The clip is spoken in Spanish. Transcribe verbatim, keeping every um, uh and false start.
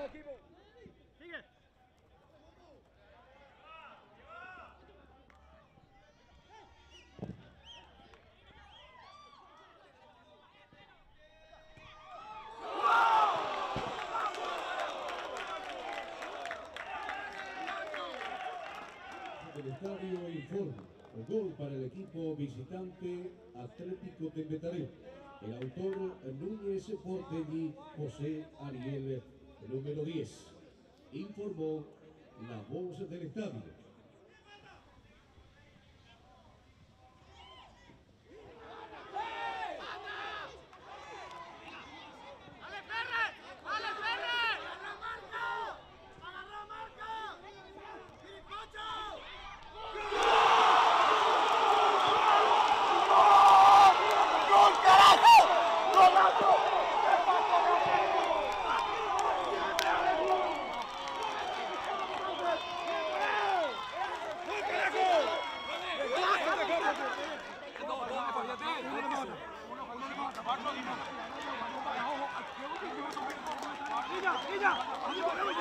El estadio informa. Gol para el equipo visitante Atlético de Betaré. El autor Núñez Portegui, José Ariel, número diez. Informó la voz del estadio. ¡Niña! ¡Niña!